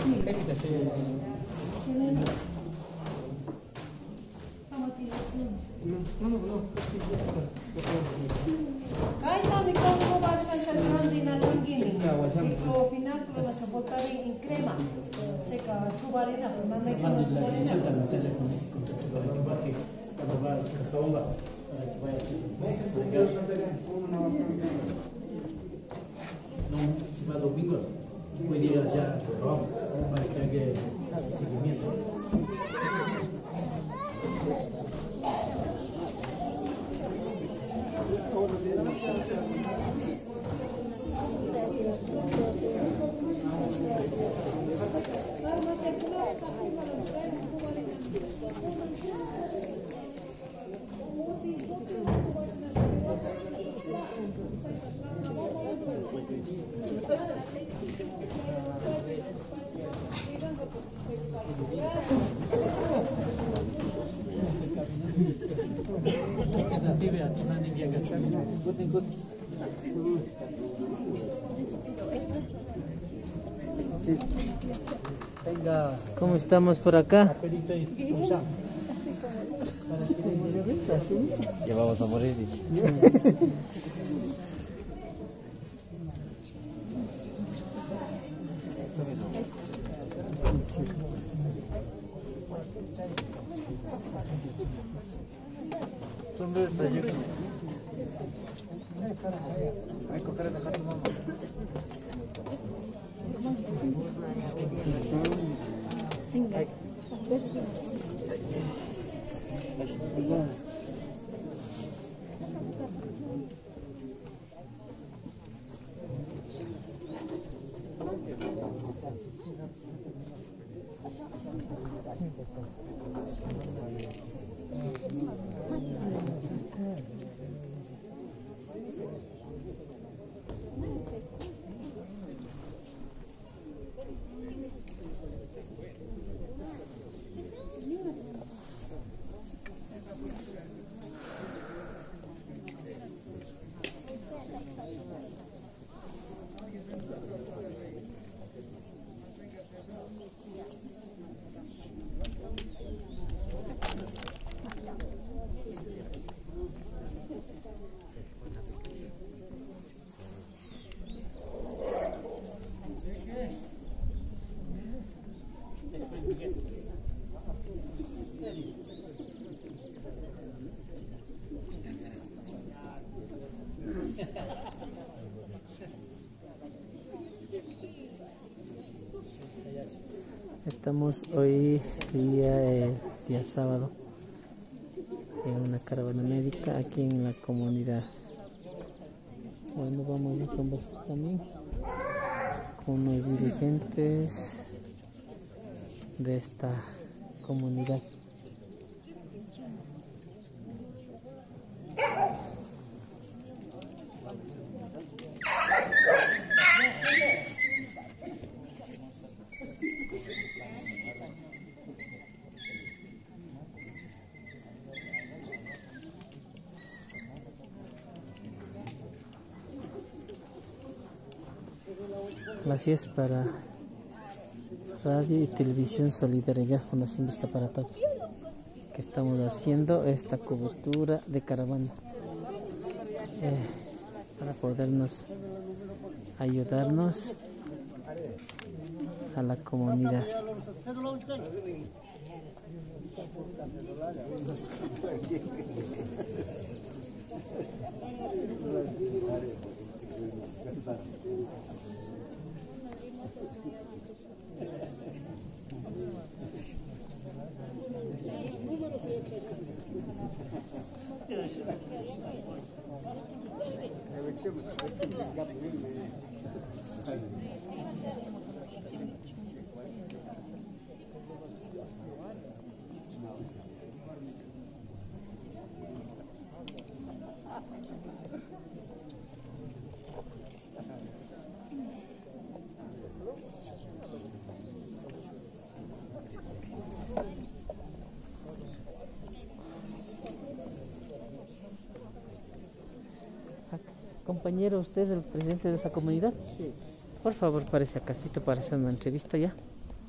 Kaita mi como va a ser grande na longini. Iko pinacolo na soportare in crema. Checa su varina, per mandare con su varina. El teléfono y se contactó para que baje cuando va al Cajaúba, para que vaya no, si va domingo, puede ir allá a Cajaúba para que haga seguimiento. ¿Cómo estamos por acá? Ya vamos a morir, dice. Hay que coger el dejar tu mamá. Estamos hoy día sábado en una caravana médica aquí en la comunidad. Bueno, vamos a conversar también con los dirigentes de esta comunidad. Gracias para Radio y Televisión Solidaridad Fundación Vista para Todos, que estamos haciendo esta cobertura de caravana para podernos ayudarnos a la comunidad. Compañero, ¿usted es el presidente de esta comunidad? Sí. Por favor, párese acá para hacer una entrevista ya.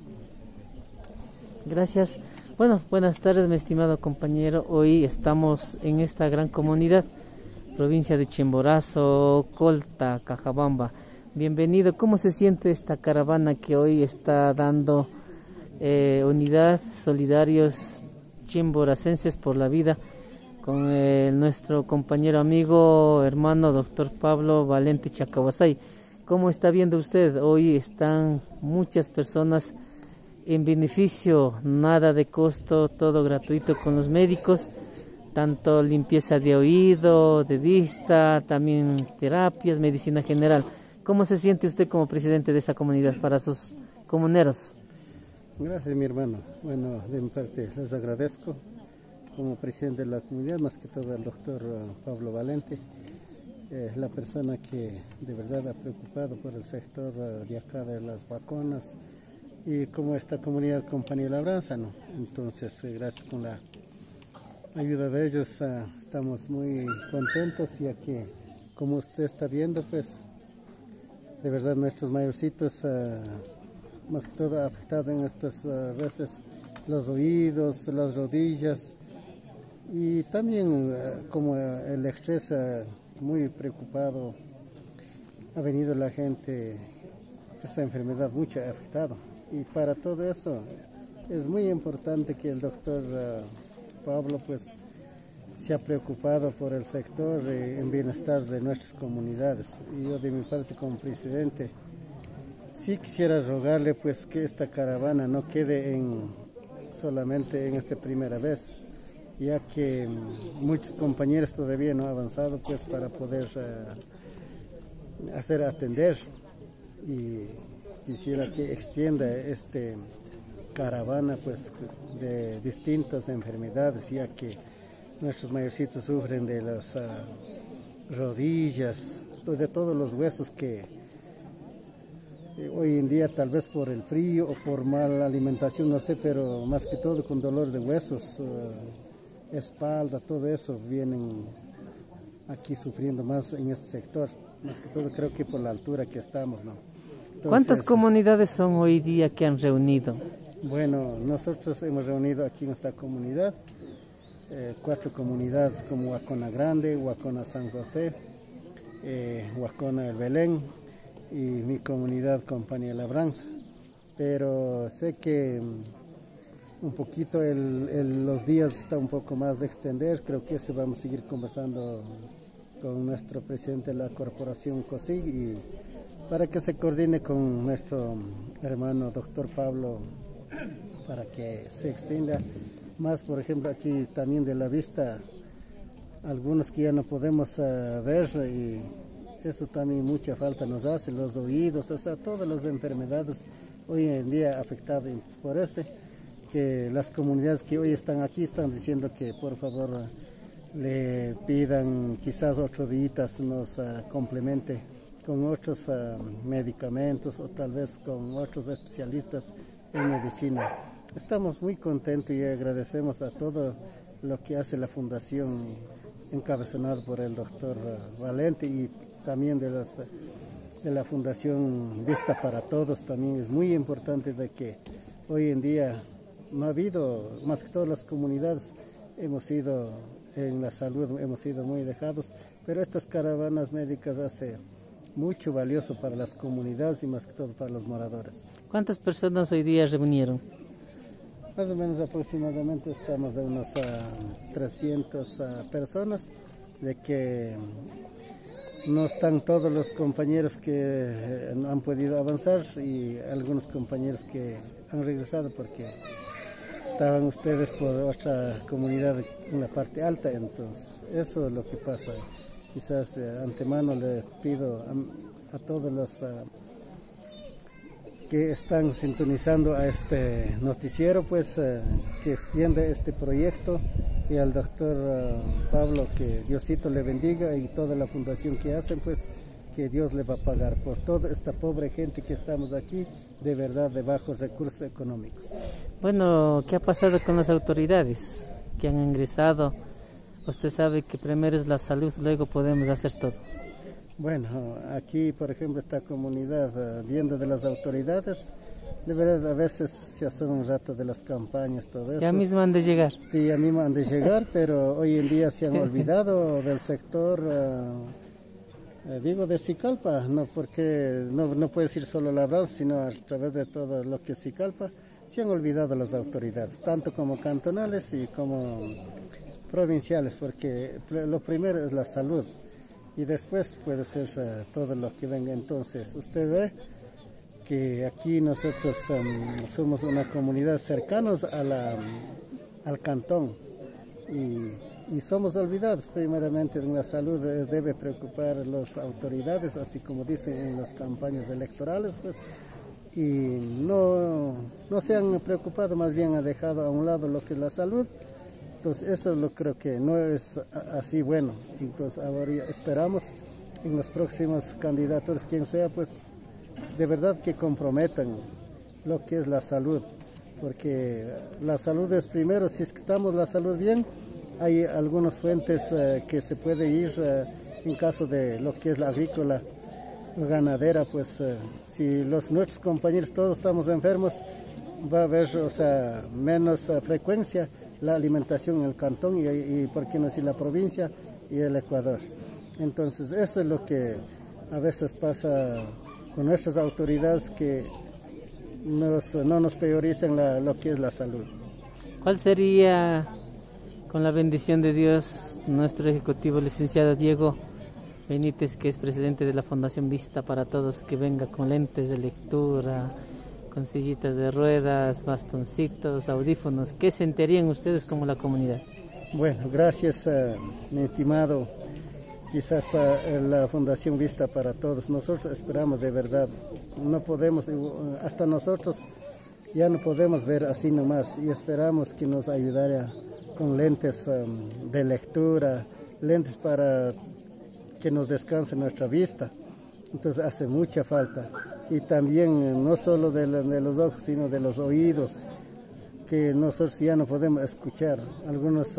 Gracias. Bueno, buenas tardes, mi estimado compañero. Hoy estamos en esta gran comunidad, provincia de Chimborazo, Colta, Cajabamba. Bienvenido. ¿Cómo se siente esta caravana que hoy está dando unidad, solidarios chimboracenses por la vida, con nuestro compañero, amigo, hermano, doctor Pablo Valente Chacabasay? ¿Cómo está viendo usted? Hoy están muchas personas en beneficio, nada de costo, todo gratuito con los médicos, tanto limpieza de oído, de vista, también terapias, medicina general. ¿Cómo se siente usted como presidente de esta comunidad para sus comuneros? Gracias, mi hermano. Bueno, de mi parte les agradezco como presidente de la comunidad, más que todo al doctor Pablo Valente, la persona que de verdad ha preocupado por el sector de acá de las vacunas y como esta comunidad Compañía Labranza, ¿no? Entonces, gracias con la ayuda de ellos estamos muy contentos, ya que como usted está viendo, pues de verdad nuestros mayorcitos más que todo afectados en estas veces los oídos, las rodillas y también como el estrés muy preocupado, ha venido la gente, esta enfermedad mucho ha afectado, y para todo eso es muy importante que el doctor Pablo pues se ha preocupado por el sector en bienestar de nuestras comunidades. Y yo de mi parte como presidente sí quisiera rogarle pues que esta caravana no quede solamente en esta primera vez, ya que muchos compañeros todavía no han avanzado pues para poder atender, y quisiera que extienda esta caravana pues de distintas enfermedades, ya que nuestros mayorcitos sufren de las rodillas, de todos los huesos que hoy en día tal vez por el frío o por mala alimentación, no sé, pero más que todo con dolor de huesos, espalda, todo eso vienen aquí sufriendo más en este sector, más que todo creo que por la altura que estamos, ¿no? Entonces, ¿cuántas comunidades son hoy día que han reunido? Bueno, nosotros hemos reunido aquí en esta comunidad 4 comunidades como Huacona Grande, Huacona San José, Huacona El Belén y mi comunidad Compañía Labranza. Pero sé que un poquito los días está un poco más de extender, creo que eso vamos a seguir conversando con nuestro presidente de la corporación COSIG y para que se coordine con nuestro hermano doctor Pablo para que se extienda más, por ejemplo aquí también de la vista, algunos que ya no podemos ver, y eso también mucha falta nos hace, los oídos, o sea, todas las enfermedades hoy en día afectadas por que las comunidades que hoy están aquí están diciendo que por favor le pidan quizás otro día nos complemente con otros medicamentos o tal vez con otros especialistas en medicina. Estamos muy contentos y agradecemos a todo lo que hace la fundación encabezada por el doctor Valente y también de la fundación Vista para Todos. También es muy importante de que hoy en día no ha habido, más que todas las comunidades hemos sido en la salud, hemos sido muy dejados, pero estas caravanas médicas hace mucho valioso para las comunidades y más que todo para los moradores. ¿Cuántas personas hoy día reunieron? Más o menos aproximadamente estamos de unos 300 personas, de que no están todos los compañeros que no han podido avanzar y algunos compañeros que han regresado porque estaban ustedes por otra comunidad en la parte alta, entonces eso es lo que pasa. Quizás antemano le pido a todos los que están sintonizando a este noticiero, pues que extienda este proyecto, y al doctor Pablo que Diosito le bendiga y toda la fundación que hacen, pues que Dios le va a pagar por toda esta pobre gente que estamos aquí, de verdad de bajos recursos económicos. Bueno, ¿qué ha pasado con las autoridades que han ingresado? Usted sabe que primero es la salud, luego podemos hacer todo. Bueno, aquí, por ejemplo, esta comunidad, viendo de las autoridades, de verdad a veces se hace un rato de las campañas, todo eso. Ya mismo han de llegar. Sí, a mí me han de llegar, pero hoy en día se han olvidado del sector, digo, de Sicalpa, no, porque no puede ser solo Labranza, sino a través de todo lo que es Sicalpa, se han olvidado las autoridades, tanto como cantonales y como provinciales, porque lo primero es la salud y después puede ser todo lo que venga. Entonces, usted ve que aquí nosotros somos una comunidad cercanos al cantón y somos olvidados primeramente de la salud. Debe preocupar a las autoridades, así como dicen en las campañas electorales, pues, y no se han preocupado, más bien han dejado a un lado lo que es la salud. Entonces eso lo creo que no es así bueno. Entonces ahora esperamos en los próximos candidatos, quien sea, pues de verdad que comprometan lo que es la salud, porque la salud es primero. Si estamos la salud bien, hay algunas fuentes que se puede ir en caso de lo que es la agrícola o ganadera, pues si nuestros compañeros todos estamos enfermos, va a haber, o sea, menos frecuencia la alimentación en el cantón y por qué no decir la provincia y el Ecuador. Entonces eso es lo que a veces pasa con nuestras autoridades, que no nos priorizan lo que es la salud. ¿Cuál sería, con la bendición de Dios, nuestro ejecutivo licenciado Diego Benítez, que es presidente de la Fundación Vista para Todos, que venga con lentes de lectura, con sillitas de ruedas, bastoncitos, audífonos? ¿Qué sentirían ustedes como la comunidad? Bueno, gracias, mi estimado. Quizás para la Fundación Vista para Todos, nosotros esperamos de verdad, no podemos, hasta nosotros ya no podemos ver así nomás, y esperamos que nos ayudara con lentes de lectura, lentes para que nos descanse nuestra vista. Entonces hace mucha falta. Y también no solo de los ojos, sino de los oídos, que nosotros ya no podemos escuchar. Algunos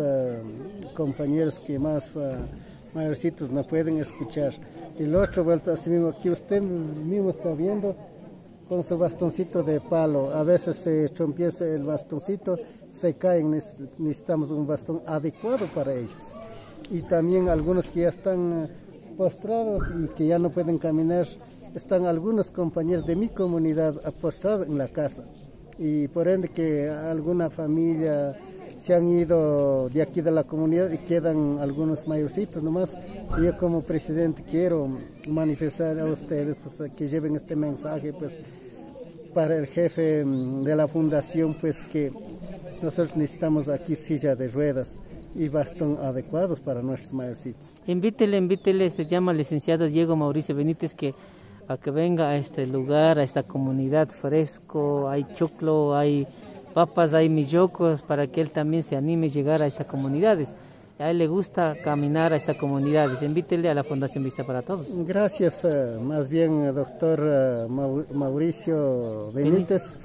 compañeros que más mayorcitos no pueden escuchar. Y lo otro, vuelto así mismo, aquí usted mismo está viendo con su bastoncito de palo. A veces se trompieza el bastoncito, se caen. Necesitamos un bastón adecuado para ellos. Y también algunos que ya están postrados y que ya no pueden caminar, están algunos compañeros de mi comunidad postrados en la casa, y por ende que alguna familia se han ido de aquí de la comunidad y quedan algunos mayorcitos nomás. Y yo como presidente quiero manifestar a ustedes, pues, que lleven este mensaje, pues, para el jefe de la fundación, pues, que nosotros necesitamos aquí silla de ruedas y bastón adecuados para nuestros mayorcitos. Invítele, se llama licenciado Diego Mauricio Benítez, a que venga a este lugar, a esta comunidad fresco. Hay choclo, hay papas, hay millocos, para que él también se anime a llegar a estas comunidades. A él le gusta caminar a estas comunidades. Invítele a la Fundación Vista para Todos. Gracias, más bien, doctor Mauricio Benítez.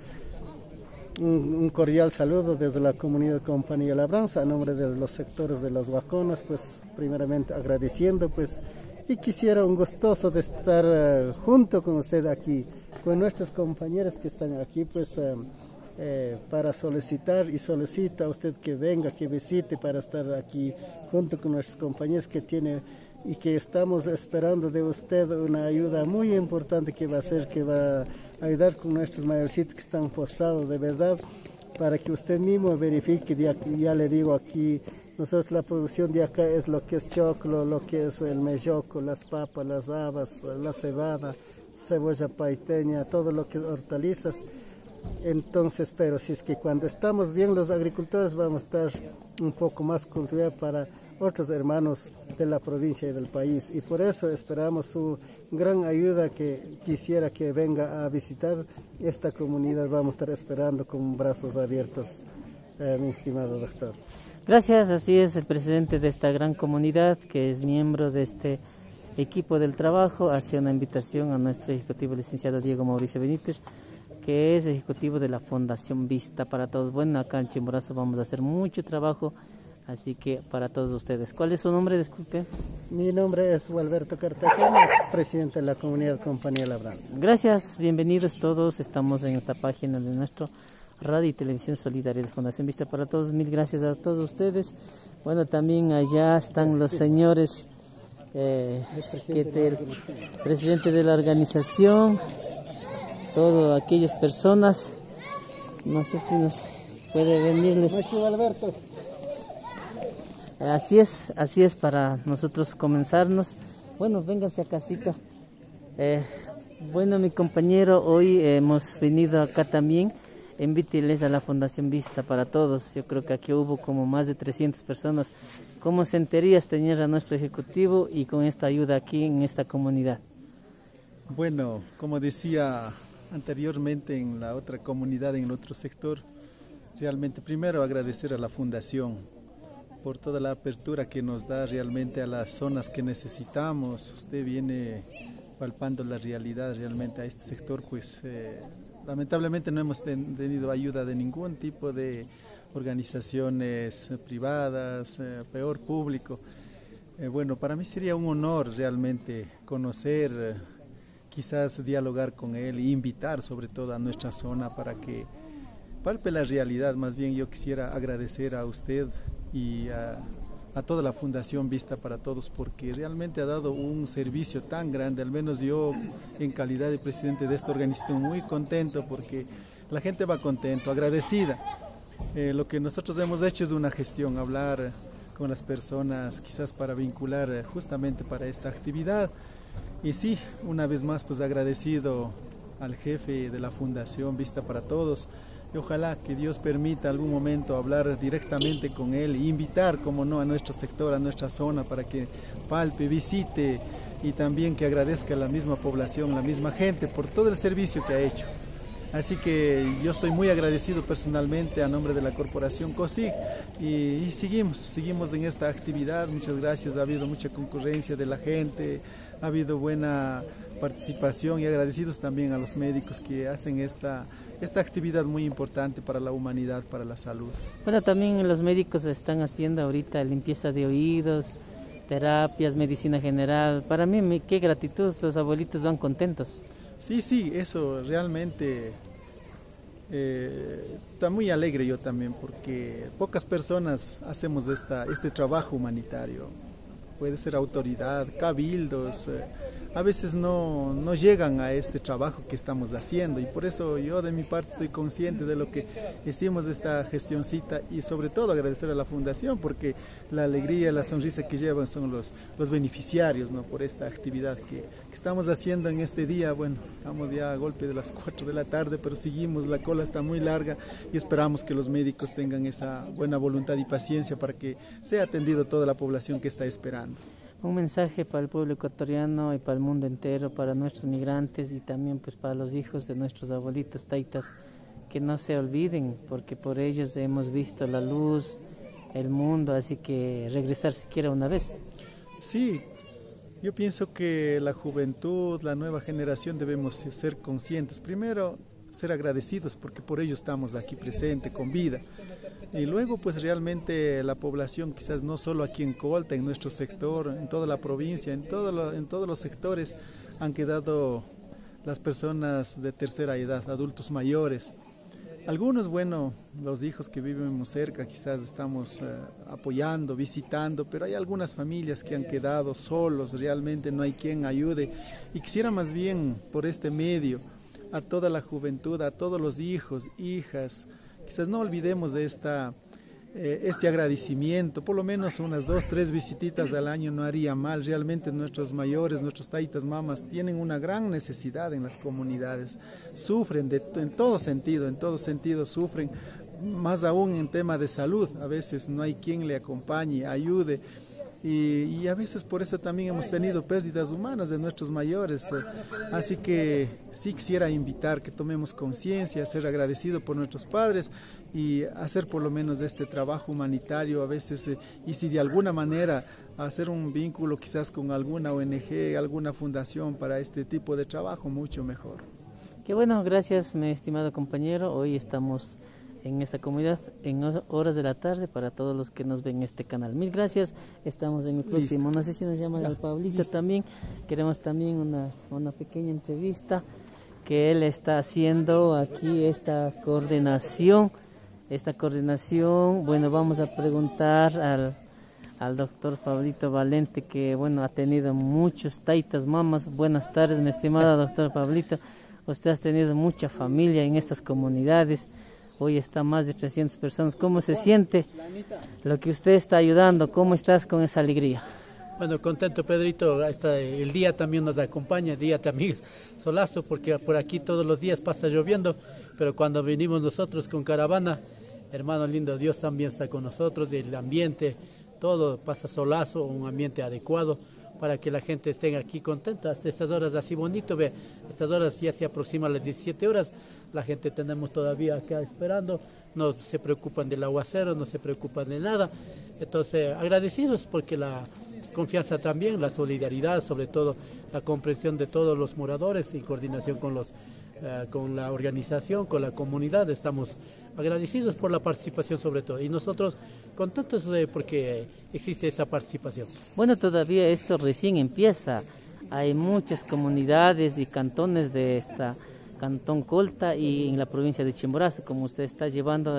Un cordial saludo desde la comunidad Compañía Labranza, a nombre de los sectores de las Huaconas, pues primeramente agradeciendo, pues, y quisiera un gustoso de estar junto con usted aquí, con nuestros compañeros que están aquí, pues para solicitar, y solicita a usted que venga, que visite, para estar aquí junto con nuestros compañeros que tiene y que estamos esperando de usted una ayuda muy importante que va a ayudar con nuestros mayorcitos que están postrados de verdad, para que usted mismo verifique. Ya le digo, aquí nosotros la producción de acá es lo que es choclo, lo que es el melloco, las papas, las habas, la cebada, cebolla paiteña, todo lo que es hortalizas. Entonces, pero si es que cuando estamos bien los agricultores, vamos a estar un poco más cultivados para otros hermanos de la provincia y del país, y por eso esperamos su gran ayuda, que quisiera que venga a visitar esta comunidad. Vamos a estar esperando con brazos abiertos, mi estimado doctor. Gracias, así es, el presidente de esta gran comunidad, que es miembro de este equipo del trabajo, hace una invitación a nuestro ejecutivo licenciado Diego Mauricio Benítez, que es ejecutivo de la Fundación Vista para Todos. Bueno, acá en Chimborazo vamos a hacer mucho trabajo Así que para todos ustedes. ¿Cuál es su nombre? Disculpe. Mi nombre es Gualberto Cartagena, presidente de la comunidad Compañía Labranza. Gracias, bienvenidos todos. Estamos en esta página de nuestro Radio y Televisión Solidaria de Fundación Vista para Todos. Mil gracias a todos ustedes. Bueno, también allá están los señores, el presidente de la organización, todas aquellas personas. No sé si nos puede venirles. Alberto. Así es para nosotros comenzarnos. Bueno, vénganse a casita. Bueno, mi compañero, hoy hemos venido acá también. Invíteles a la Fundación Vista para Todos. Yo creo que aquí hubo como más de 300 personas. ¿Cómo sentirías tener a nuestro ejecutivo y con esta ayuda aquí en esta comunidad? Bueno, como decía anteriormente en la otra comunidad, en el otro sector, realmente primero agradecer a la Fundación por toda la apertura que nos da realmente a las zonas que necesitamos. Usted viene palpando la realidad realmente a este sector, pues lamentablemente no hemos tenido ayuda de ningún tipo de organizaciones privadas, peor público. Bueno, para mí sería un honor realmente conocer, quizás dialogar con él e invitar sobre todo a nuestra zona para que palpe la realidad. Más bien yo quisiera agradecer a usted y a toda la Fundación Vista para Todos, porque realmente ha dado un servicio tan grande. Al menos yo, en calidad de presidente de esta organización, muy contento porque la gente va contento, agradecida. Lo que nosotros hemos hecho es una gestión, hablar con las personas quizás para vincular justamente para esta actividad. Y sí, una vez más pues agradecido al jefe de la Fundación Vista para Todos. Y ojalá que Dios permita algún momento hablar directamente con él e invitar, como no, a nuestro sector, a nuestra zona, para que palpe, visite y también que agradezca a la misma población, la misma gente por todo el servicio que ha hecho. Así que yo estoy muy agradecido personalmente a nombre de la Corporación COSIG y seguimos en esta actividad. Muchas gracias, ha habido mucha concurrencia de la gente, ha habido buena participación y agradecidos también a los médicos que hacen esta actividad muy importante para la humanidad, para la salud. Bueno, también los médicos están haciendo ahorita limpieza de oídos, terapias, medicina general. Para mí, qué gratitud, los abuelitos van contentos. Sí, eso realmente está muy alegre yo también, porque pocas personas hacemos este trabajo humanitario. Puede ser autoridad, cabildos, a veces no llegan a este trabajo que estamos haciendo, y por eso yo de mi parte estoy consciente de lo que hicimos esta gestioncita, y sobre todo agradecer a la Fundación, porque la alegría, la sonrisa que llevan son los beneficiarios, ¿no?, por esta actividad que estamos haciendo en este día. Bueno, estamos ya a golpe de las 4 de la tarde, pero seguimos, la cola está muy larga y esperamos que los médicos tengan esa buena voluntad y paciencia para que sea atendido toda la población que está esperando. Un mensaje para el pueblo ecuatoriano y para el mundo entero, para nuestros migrantes y también pues para los hijos de nuestros abuelitos taitas, que no se olviden, porque por ellos hemos visto la luz, el mundo, así que regresar siquiera una vez. Sí, yo pienso que la juventud, la nueva generación debemos ser conscientes. Primero, ser agradecidos porque por ello estamos aquí presentes, con vida. Y luego pues realmente la población, quizás no solo aquí en Colta, en nuestro sector, en toda la provincia, en todos los sectores han quedado las personas de tercera edad, adultos mayores. Algunos, bueno, los hijos que vivimos cerca quizás estamos apoyando, visitando, pero hay algunas familias que han quedado solos, realmente no hay quien ayude. Y quisiera más bien por este medio a toda la juventud, a todos los hijos, hijas, quizás no olvidemos de este agradecimiento. Por lo menos unas 2, 3 visititas al año no haría mal. Realmente nuestros mayores, nuestros taitas, mamas tienen una gran necesidad en las comunidades, sufren en todo sentido sufren, más aún en tema de salud. A veces no hay quien le acompañe, ayude. Y a veces por eso también hemos tenido pérdidas humanas de nuestros mayores. Así que sí quisiera invitar que tomemos conciencia, ser agradecidos por nuestros padres y hacer por lo menos este trabajo humanitario a veces, y si de alguna manera hacer un vínculo quizás con alguna ONG, alguna fundación para este tipo de trabajo, mucho mejor. Qué bueno, gracias mi estimado compañero. Hoy estamos en esta comunidad en horas de la tarde para todos los que nos ven en este canal. Mil gracias, estamos en el próximo. No sé si nos llama el Pablito también. Queremos también una pequeña entrevista que él está haciendo aquí, esta coordinación. Bueno, vamos a preguntar al doctor Pablito Valente, que bueno, ha tenido muchos taitas, mamas. Buenas tardes, mi estimado doctor Pablito. Usted ha tenido mucha familia en estas comunidades. Hoy está más de 300 personas. ¿Cómo se siente lo que usted está ayudando? ¿Cómo estás con esa alegría? Bueno, contento, Pedrito. El día también nos acompaña, el día también es solazo, porque por aquí todos los días pasa lloviendo, pero cuando venimos nosotros con caravana, hermano lindo, Dios también está con nosotros, el ambiente, todo pasa solazo, un ambiente adecuado para que la gente esté aquí contenta hasta estas horas así bonito. Ve, estas horas ya se aproximan las 17 horas, la gente tenemos todavía acá esperando, no se preocupan del aguacero, no se preocupan de nada. Entonces, agradecidos porque la confianza también, la solidaridad, sobre todo la comprensión de todos los moradores y coordinación con la organización, con la comunidad. Estamos agradecidos por la participación sobre todo y nosotros contentos porque existe esa participación. Bueno, todavía esto recién empieza. Hay muchas comunidades y cantones de esta Cantón Colta y en la provincia de Chimborazo, como usted está llevando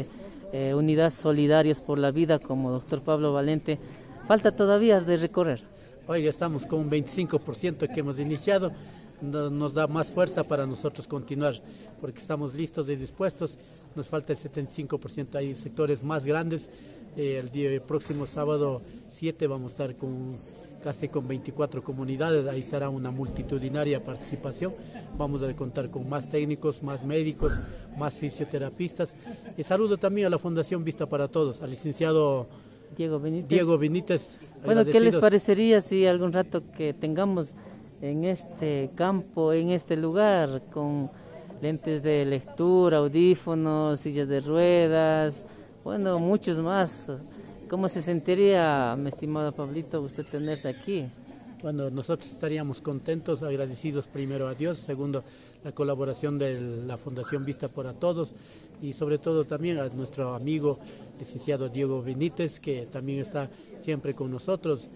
unidad Solidarios por la Vida como doctor Pablo Valente. Falta todavía de recorrer. Hoy estamos con un 25% que hemos iniciado. Nos da más fuerza para nosotros continuar, porque estamos listos y dispuestos. Nos falta el 75%, hay sectores más grandes. El próximo sábado 7 vamos a estar casi con 24 comunidades, ahí será una multitudinaria participación. Vamos a contar con más técnicos, más médicos, más fisioterapistas. Y saludo también a la Fundación Vista para Todos, al licenciado Diego Benítez. Bueno, ¿qué les parecería si algún rato que tengamos en este campo, en este lugar, con lentes de lectura, audífonos, sillas de ruedas, bueno, muchos más? ¿Cómo se sentiría, mi estimado Pablito, usted tenerse aquí? Bueno, nosotros estaríamos contentos, agradecidos primero a Dios, segundo la colaboración de la Fundación Vista para Todos y sobre todo también a nuestro amigo licenciado Diego Benítez, que también está siempre con nosotros,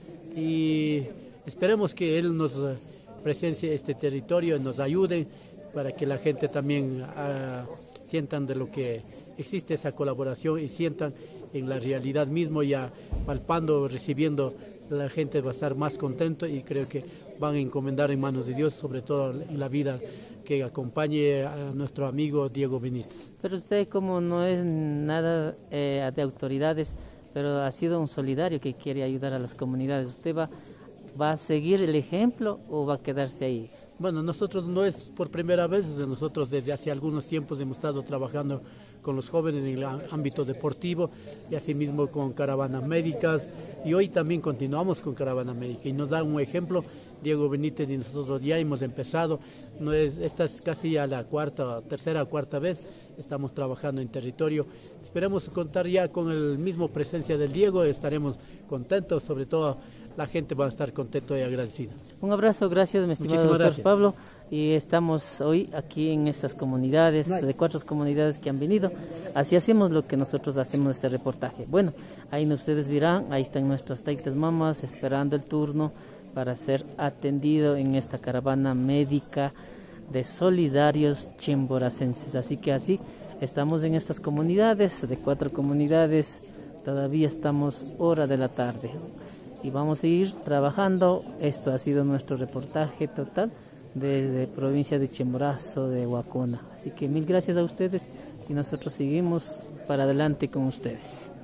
y esperemos que él nos presencie este territorio y nos ayude para que la gente también sientan de lo que existe esa colaboración y sientan en la realidad mismo, ya palpando, recibiendo, la gente va a estar más contento y creo que van a encomendar en manos de Dios, sobre todo en la vida que acompañe a nuestro amigo Diego Benítez. Pero usted, como no es nada de autoridades, pero ha sido un solidario que quiere ayudar a las comunidades, ¿usted va a seguir el ejemplo o va a quedarse ahí? Bueno, nosotros no es por primera vez, nosotros desde hace algunos tiempos hemos estado trabajando con los jóvenes en el ámbito deportivo y asimismo con caravanas médicas, y hoy también continuamos con caravana médica y nos da un ejemplo Diego Benítez y nosotros ya hemos empezado. Esta es casi ya la tercera o cuarta vez estamos trabajando en territorio. Esperemos contar ya con el mismo presencia del Diego, estaremos contentos, sobre todo la gente va a estar contento y agradecida. Un abrazo, gracias, mi estimado doctor gracias. Pablo. Y estamos hoy aquí en estas comunidades, de 4 comunidades que han venido. Así hacemos lo que nosotros hacemos este reportaje. Bueno, ahí ustedes verán, ahí están nuestras taitas mamas esperando el turno para ser atendido en esta caravana médica de solidarios chimboracenses. Así que así estamos en estas comunidades, de 4 comunidades, todavía estamos hora de la tarde. Y vamos a ir trabajando. Esto ha sido nuestro reportaje total desde provincia de Chimborazo, de Huacona. Así que mil gracias a ustedes y nosotros seguimos para adelante con ustedes.